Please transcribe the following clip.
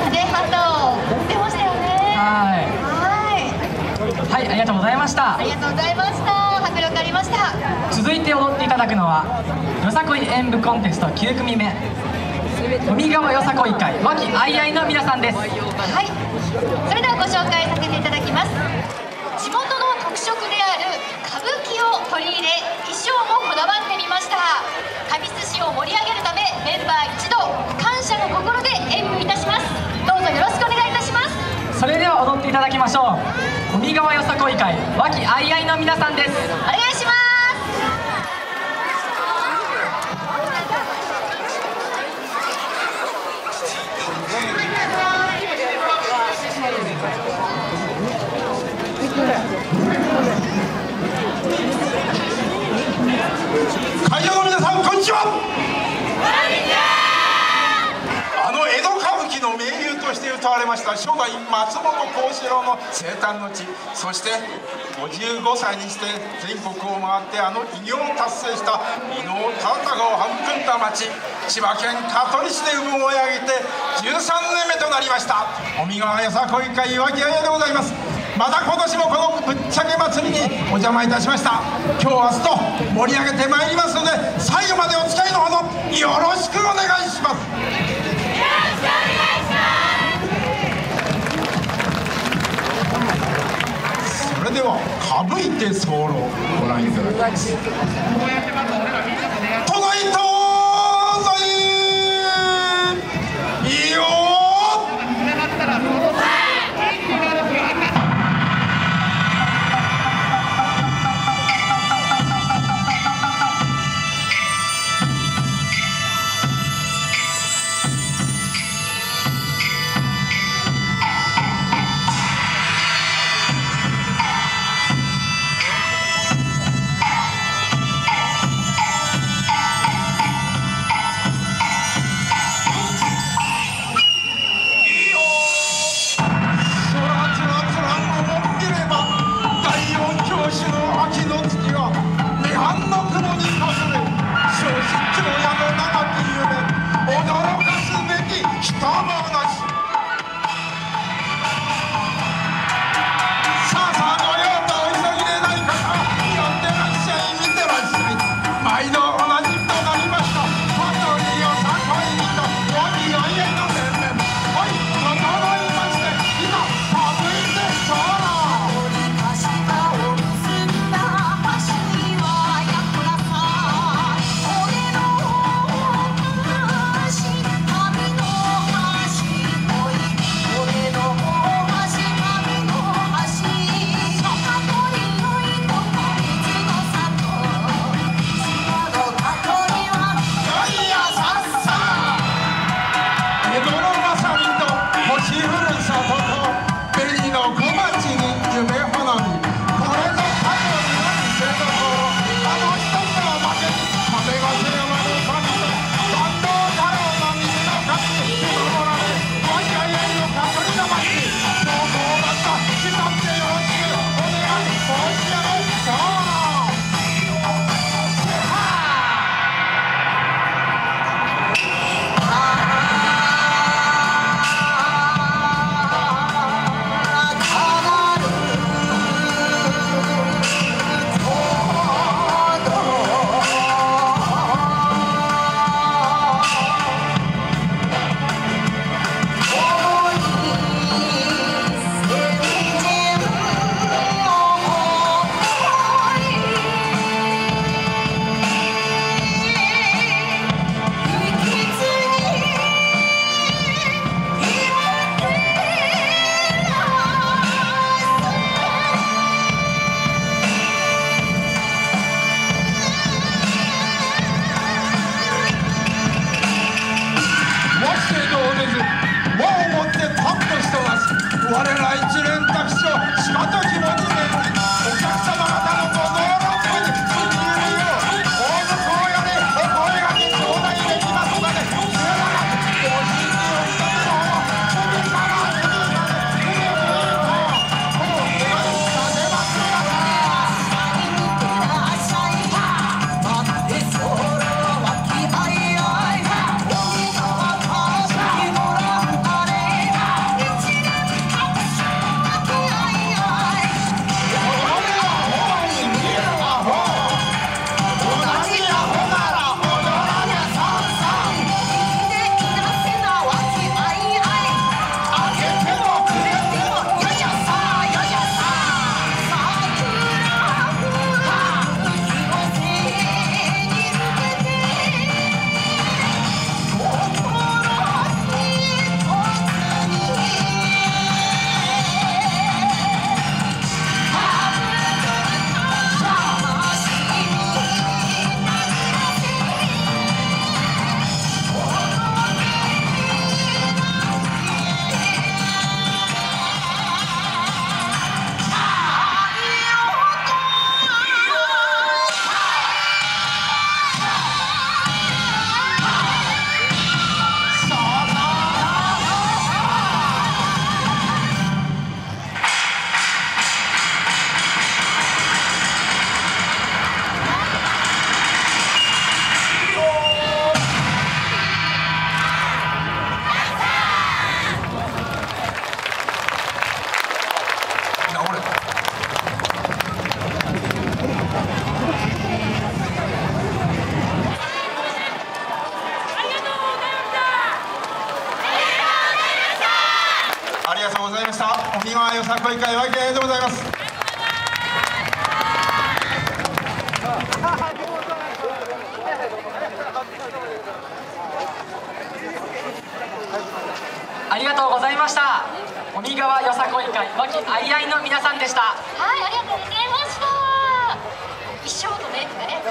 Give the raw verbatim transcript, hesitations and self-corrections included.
ね、ハト出ましたよね。 はいはい。 はい、ありがとうございました。 ありがとうございました。迫力ありました。 続いて踊っていただくのはよさこい演舞コンテストきゅう組目、海側よさこい会和気あいあいの皆さんです。 はい、それではご紹介させていただきます。地元の特色である歌舞伎を取り入れ、衣装もこだわってみました。神栖市を盛り上げるため、メンバー一同感謝の心で演舞いたします。どうぞよろしくお願いいたします。 それでは踊っていただきましょう。海側よさこい会和気あいあいの皆さんです。 お願いします。 会場の皆さん、こんにちは。あの江戸歌舞伎の名優として歌われました初代松本幸四郎の生誕の地、そしてごじゅうごさいにして全国を回ってあの偉業を達成した伊能忠敬を育んだ町、千葉県香取市で産声を上げてじゅうさんねんめとなりました海側よさこい会和気あいあいでございます。また今年もこのぶっちゃけ祭りにお邪魔いたしました。今日明日と盛り上げてまいりますので、最後までお付き合いのほどよろしくお願いします。それでは歌舞いて候ご覧いただきます。都内東西いいよした鬼川よさこい会わきあいあいでございます。 ありがとうございました。鬼川よさこい会わきあいあいの皆さんでした。 はい、ありがとうございます。